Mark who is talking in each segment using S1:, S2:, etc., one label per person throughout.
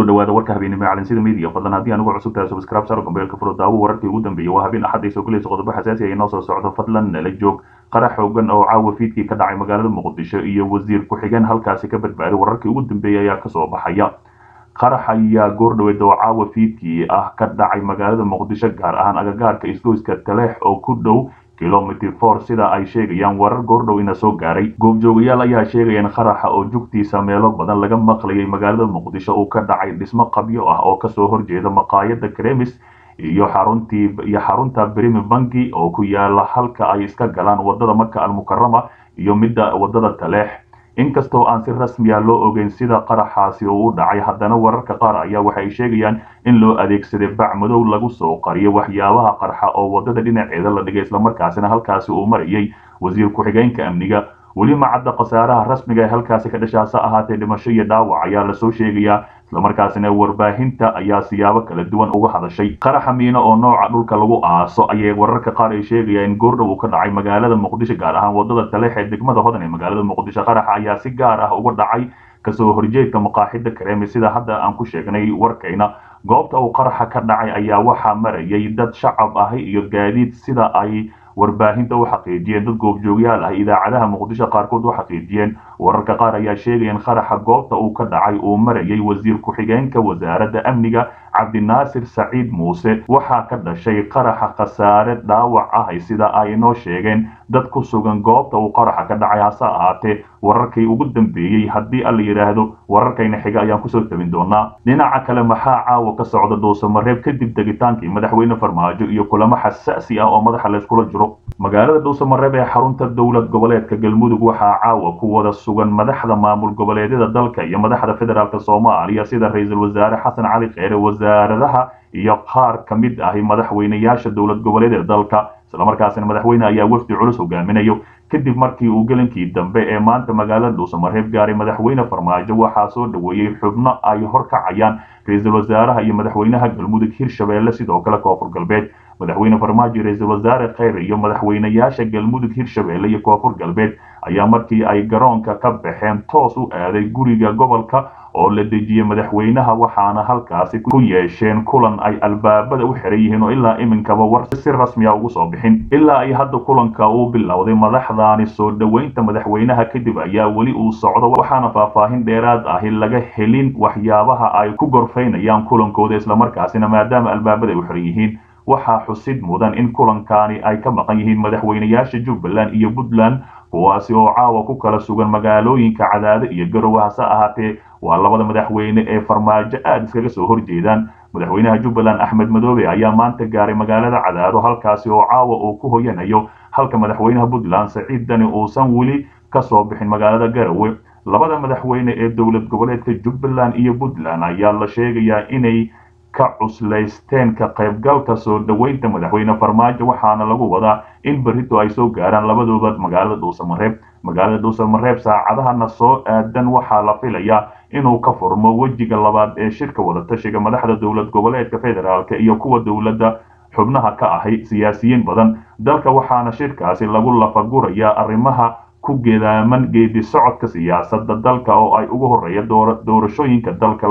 S1: kusoo dhawaada warka habeenimo calansida media fadlan haddii anugu cusub tahay subscribe saro gambeelka furo daawo wararkii ugu dambeeyay waa habeen axad ay soo galayso qodobo xasaasi ah inoo soo socdo fadlan nala joog qarax xoogan oo caawa fiidkii ka dhacay magaalada muqdisho iyo wasiir ku-xigeen halkaasi ka badbaaday wararkii ugu dambeeyay ayaa kasoo baxaya qarax ayaa goordhaweed oo caawa fiidkii ah ka dhacay magaalada muqdisho gaar ahaan agagaarka isgoyska taleex oo ku dhow kilomitir 4 sida ay sheegayaan warar goordhow ina soo gaaray goobjoogayaal ayaa sheegayaan qaraxa oo jugtiisa meelo badan laga maqlayay magaalada muqdisho uu ka dhacay dhismo qabyo ah oo kasoo horjeeda maqaayada kremis iyo xarunta brimi bangi oo ku yaala halka ay iska galaan wadada maka almukarama iyo midda wadada taleex inkastoo aan si rasmi ah loo ogeyn sida qaraxaasi uu u dhacay haddana wararka qaar ayaa waxay sheegayaan in loo adeegsaday bac madow lagu soo qariyo waxyaabaha qarxa oo wadada dhinaceeda la dhigay islamarkaasina halkaasi uu marayay wasiir ku-xigeenka amniga weli ma cadda khasaaraha rasmiga ee halkaasi ka dhashaasa ahaatee dhimasho iyo dhaawac ayaa lasoo sheegayaa islamarkaasina warbaahinta ayaa siyaabo kala duwan uga hadashay qaraxa miino oo nooca dhulka lagu aaso ayay wararka qaar ay sheegayaan in goordhow uu ka dhacay magaalada muqdisho gaar ahaan wadada taleex ee degmada hodan ee magaalada muqdisho qaraxa ayaa si gaar ah uga dhacay kasoo horjeedka maqaaxida kareemi sida hadda aan ku sheegnay warkayna goobta uu qaraxa ka dhacay ayaa waxaa marayay dad shacab ahi iyo gaadiid sida ay warbaahinta u xaqiijiyeen dad goobjoogyaal ah idaacadaha muqdisho qaarkood u xaqiijiyeen wararka qaar ayaa sheegaya in qaraxa goobta uu ka dhacay uu marayay wasiir ku-xigeenka wasaaradda amniga cabdinaasir saciid muuse waxaa ka dhashay qaraxa khasaare dhaawac ah sida ay inoo sheegeen dad ku sugan goobta uu qaraxa ka dhacay hase ahaatee wararkii ugu dambeeyey haddii alla yidhaahdo wararkayna xiga ayaan kusoo tabin doonaa dhinaca kale maxaa caawa ka socda dhuusamareeb kadib degitaankii madaxweyne farmaajo iyo kulamo xasaasi ah oo madaxa layskula jiro magaalada dhuusamareeb ee xarunta dowlad goboleedka galmudug waxaa caawa ku wada sugan madaxda maamul goboleedyada dalka iyo madaxda federaalk soomaaliya sida ra-iisul wasaare xasan cali kheyre wasaaradaha iyo qaar ka mid ahi madaxweynayaasha dowlad goboleedyada dalka islamarkaasina madaxweyne ayaa wafdi culus hogaaminayo kadib markii uu gelankii dambe ee maanta magaalada dhuusamareeb gaaray madaxweyne farmaajo waxaa soo dhaweeyey xubno ay horkacayaan ra-iisul wasaaraha iyo madaxweynaha galmudug hirshabeelle sidoo kale koonfur galbeed madaxweyne farmaajo ra-iisul wasaare kheyre iyo madaxweynayaasha galmudug hirshabeelle iyo koonfur galbeed ayaa markii ay garoonka ka baxeen toos u aaday guriga gobolka oo la dejiyey madaxweynaha waxaana halkaasi ku yeesheen kulan ay albaabada u xiran yihiin oo ilaa iminkaba war si rasmi ah ugu soo bixin ilaa ay hadda kulanka uu bilowday madaxdaani soo dhaweynta madaxweynaha kadib ayaa weli uu socdo waxaana faahfaahin dheeraad ahi laga helin waxyaabaha ay ku gorfaynayaan kulankooda islamarkaasina maadaama albaabada ay u xiran yihiin waxaa xusid mudan in kulankaani ay ka maqan yihiin madaxweynayaasha jubbaland iyo puntland kuwaasi oo caawa ku kala sugan magaalooyinka cadaado iyo garowe hase ahaatee waa labada madaxweyne ee farmaajo aada iskaga soo horjeedaan madaxweynaha jubbaland axmed madoobe ayaa maanta gaaray magaalada cadaado halkaasi oo caawa uu ku hoyanayo halka madaxweynaha puntland saciid dani uusan weli kasoo bixin magaalada garowe labada madaxweyne ee dowlad goboleedka jubbaland iyo puntland ayaa la sheegayaa inay ka cuslaysteen ka qaybgalka soo dhaweynta madaxweyne farmaajo waxaana lagu wadaa in berrito ay soo gaaraan labadooda magaalada dhuusamareeb saacadahana soo aadan waxaa la filayaa inuu ka furmo wejiga labaad ee shirka wadatashiga madaxda dowlad goboleedka federaalk iyo kuwa dowladda xubnaha ka ahi siyaasiyiin badan dalka waxaana shirkaasi lagu lafagurayaa arrimaha ku gedaaman geedi socodka siyaasadda dalka oo ay ugu horeeya doorashooyinka dalka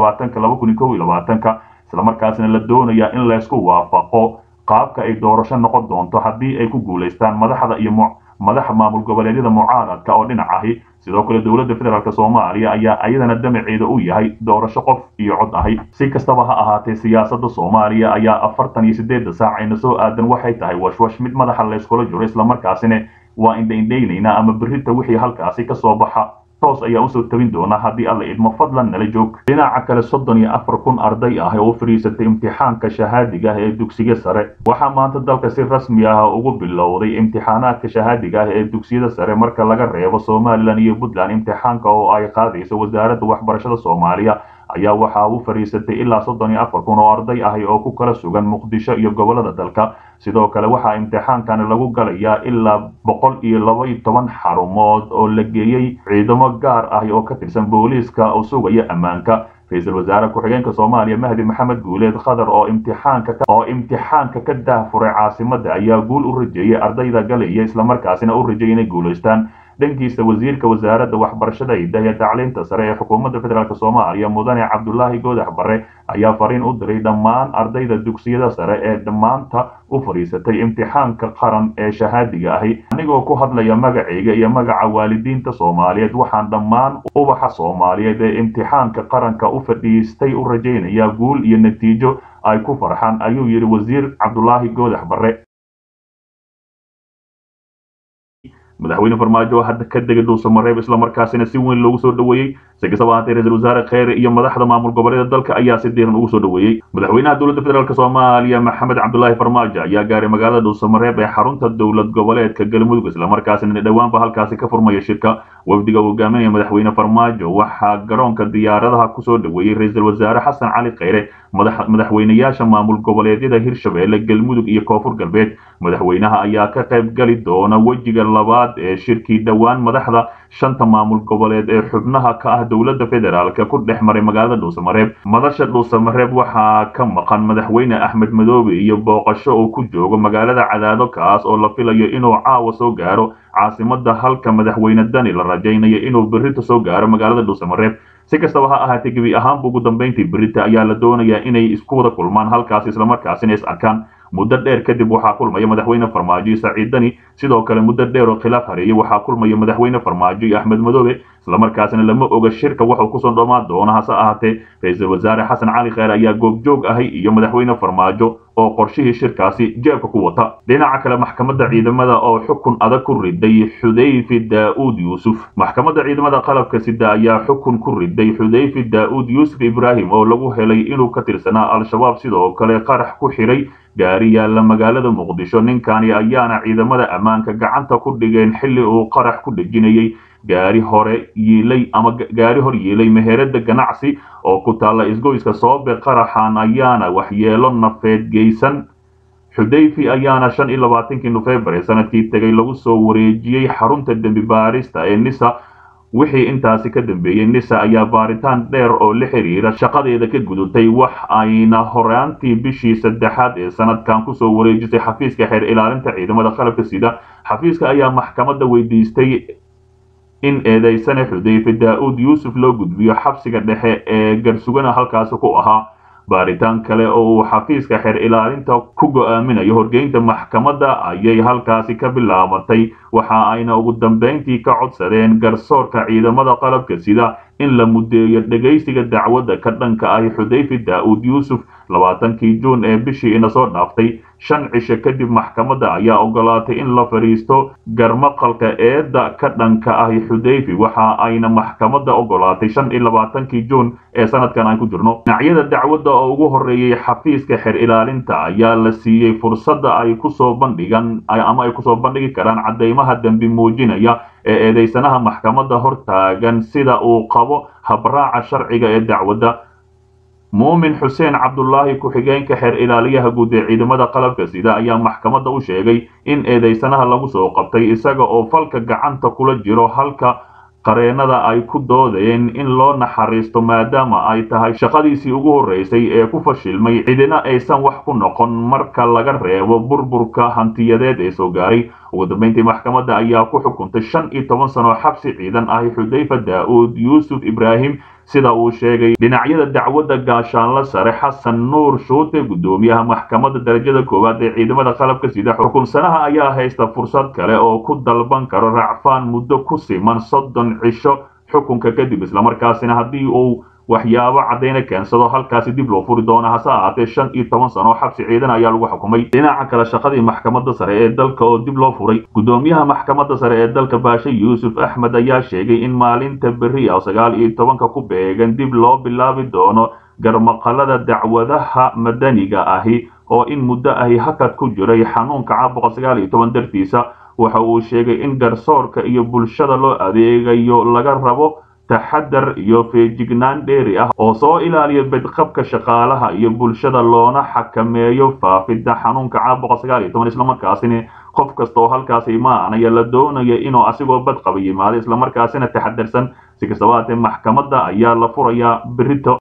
S1: 2020 islamarkaasina la doonayaa in laysku waafaqo qaabka ay doorasho noqon doonto haddii ay ku guulaystaan madaxa maamul goboleedyada mucaaradka oo dhinac ahi sidoo kale dowladda federaalk soomaaliya ayaa iyadana damaceeda u yahay doorasho qof iyo cod ahi si kastaba ha ahaatee siyaasadda soomaaliya ayaa 48 saac ayna soo aadan waxay tahay washwash mid madaxa layskula jiro islamarkaasina waa indhaindhaynaynaa ama berrita wixii halkaasi ka soo baxa toos ayaa usoo tabin doona haddii alla idmo fadlan nala joog dhinaca kale 34,000 arday ah oo u fadhiisatay imtixaanka shahaadiga ah ee dugsiga sare waxaa maanta dalka si rasmi ah ugu bilowday imtixaanaadka shahaadiga ah ee dugsiyada sare marka laga reebo somalilan iyo puntland imtixaanka oo ay qaadayso wasaaradda waxbarashada soomaaliya ayaa waxaa u fadhiisatay ilaa 34,000 oo arday ahi oo ku kala sugan muqdisho iyo gobolada dalka sidoo kale waxaa imtixaankani lagu galayaa ilaa 112 xarumood oo la geeyey ciidamo gaar ah oo ka tirsan booliiska oo sugaya ammaanka ra-iisul wasaare ku-xigeenka Soomaaliya Mahdi Maxamed Guuleed Khadar oo imtixaanka ka daafuray caasimadda ayaa guul u rajeeyay ardayda galaya isla markaasina u rajeeyay inay guuleystaan dhankiisa wasiirka wasaaradda waxbarashada iyo tacliinta sare ee xukuumadda federaalk Soomaaliya mudane Cabdullaahi Goodax Barre ayaa fariin u diray dhammaan ardayda dugsiyada sare ee dhammaanta u fariisatay imtixaanka qaran ee shahaadiga ahi anigoo ku hadlaya magacayga iyo magaca waalidiinta Soomaaliyeed waxaan dhammaan ubaxa Soomaaliyeed ee imtixaanka qaranka u fadhiistay u rajeynaya guul iyo natiijo ay ku farxaan ayuu yiri wasiir Cabdullaahi Goodax Barre madaxweyne farmaajo hadda ka degay dhuusamareeb isla markaasina si weyn loogu soo dhaweeyay sagsabaatay ra'iisul wasaare Khayre iyo madaxda maamul goboleedyada dalka ayaa si diiran ugu soo dhaweeyay madaxweynaha dowladda federaalk Soomaaliya Maxamed Cabdullaahi Farmaajo ayaa gaaray magaalada dhuusamareeb ee xarunta dowlad goboleedka Galmudug isla markaasina dhawaanba halkaasi ka furmaya shirka wafdiga hogaaminaya madaxweyne Farmaajo waxaa garoonka diyaaradaha ku soo dhaweeyay ra'iisul wasaare Xasan Cali Khayre madaxweynayaasha maamul goboleedyada Hirshabeelle Galmudug iyo Koonfur Galbeed madaxweynaha ayaa ka qayb gali doona wajiga labaad ee shirkii dhawaan madaxda shanta maamul goboleed ee xubnaha ka ah dowladda federaalk ku dhex maray magaalada dhuusamareeb madasha dhuusamareeb waxaa ka maqan madaxweyne Axmed Madoobe iyo booqasho oo ku joogo magaalada Cadaado kaas oo la filayo inuu caawa soo gaaro caasimadda halka madaxweyne Dani la rajaynayo inuu berrito soo gaaro magaalada dhuusamareeb si kastaba ha ahaatee gebi ahaanba ugu dambeyntii berrito ayaa la doonayaa inay isku wada kulmaan halkaas isla markaasina is arkaan muddo dheer kadib waxaa kulmaya madaxweyne Farmaajo iyo Saciid Dani sidoo kale muddo dheer oo khilaaf hareeyay waxaa kulmaya madaxweyne Farmaajo iyo Axmed Madoobe isla markaasina lama oga shirka waxa uu ku soo dhamaan doona hase ahaatee ra'iisul wasaare Xasan Cali Khayre ayaa goobjoog ahay iyo madaxweyne Farmaajo oo qorshihii shirkaasi jeebka ku wata dhinaca kale maxkamadda ciidamada oo xukun adag ku riday Xudayfi Daa'uud Yuusuf maxkamadda ciidamada qalabka sida ayaa xukun ku riday Xudayfi Daa'uud Yuusuf Ibrahim oo lagu helay inuu ka tirsanaa al-shabaab sidoo kale qarax ku xiray gaari yaalla magaalada Muqdisho ninkani ayaana ciidamada ammaanka gacanta ku dhigeen xilli uu qarax ku dhajinayay gaari hor yeelay meherada ganacsi oo ku taala isgoyska Soobe qaraxan ayaana waxyeelo nafeed geysan Xudayfi ayaana 25 November sanadkii tagay lagu soo wareejiyay xarunta dambi baarista ee NISA wixii intaasi ka dambeeyay NISA ayaa baaritaan dheer oo la xiriira shaqadeeda ka gudubtay wax ayna horaantii bishii saddexaad ee sanadkan ku soo wareejisay xafiiska xeer ilaalinta ciidamada qalabka sida xafiiska ayaa maxkamadda weydiistay in eedeysane Xudayfi Daa'uud Yuusuf loo gudbiyo xabsiga dhexe ee garsugana halkaas ku ahaa baaritaan kale oo uu xafiiska xeer ilaalinta ku go'aaminayo horgeynta maxkamadda ayay halkaasi ka bilaabatay waxa ayna ugu dambeyntii ka codsadeen garsoorka ciidamada qalabka sida in la mudeeyo dhageysiga dacwadda ka dhanka ah Xudayfi Daa'uud Yuusuf 20 Juun ee bishii ina soo dhaaftay 5 cisho kadib maxkamadda ayaa ogolaatay in la fariisto garmaqalka eedda ka dhanka ah Xudayfi waxa ayna maxkamadda ogolaatay 25 Juun ee sanadkan aan ku jirno dhinacyada dacwadda oo ugu horeeyay xafiiska xeer ilaalinta ayaa la siiyay fursad ay ku soo bandhigi karaan cadeymaha dambi muujinaya ee eedeysanaha maxkamadda hortaagan sida uu qabo habraaca sharciga ee dacwadda Muumin Xuseen Cabdullaahi ku-xigeenka xeer ilaaliyaha guud ee ciidamada qalabka sida ayaa maxkamadda u sheegay in eedeysanaha lagu soo qabtay isaga oo falka gacanta kula jiro halka qareenada ay ku doodeen in loo naxariisto maadaama ay tahay shaqadiisii ugu horeysay ee ku fashilmay cidina aysan wax ku noqon marka laga reebo burburka hantiyadeed ee soo gaaray ugu dambeyntii maxkamadda ayaa ku xukuntay 15 sano xabsi ciidan ah Xudayfi Daa'uud Yuusuf Ibrahim sida uu sheegay dhinacyada dacwadda gaashaanla sare Xasan Nuur Shuute gudoomiyaha maxkamadda darajada koowaad ee ciidamada qalabka sida xukunsanaha ayaa haysta fursad kale oo ku dalban karo racfaan muddo ku siman 30 cisho xukunka kadib isla markaasina haddii uu waxyaabo cadeyna keensado halkaasi dib loo furi doona hase ahaatee 15 sano xabsi ciidan ayaa lagu xukumay dhinaca kale shaqadii maxkamadda sare ee dalka oo dib loo furay gudoomiyaha maxkamadda sare ee dalka Baasha Yuusuf Axmed ayaa sheegay in maalinta berri 19 ku beegan dib loo bilaabi doono garmaqalada dacwadaha madaniga ahi oo in muddo ahi hakad ku jiray xanuunka caabuqa 19 dartiisa waxa uu sheegay in garsoorka iyo bulshada loo adeegayo laga rabo taxadar iyo feejignaan dheeri ah oo soo ilaaliya badqabka shaqaalaha iyo bulshada loona xakameeyo faafidda xanuunka caabuqa 19 isla markaasina qof kasta oo halkaas imaanaya la doonayo inuu asigoo badqab yimaado isla markaasina taxadarsan si kastaba maxkamadda ayaa la furayaa berrito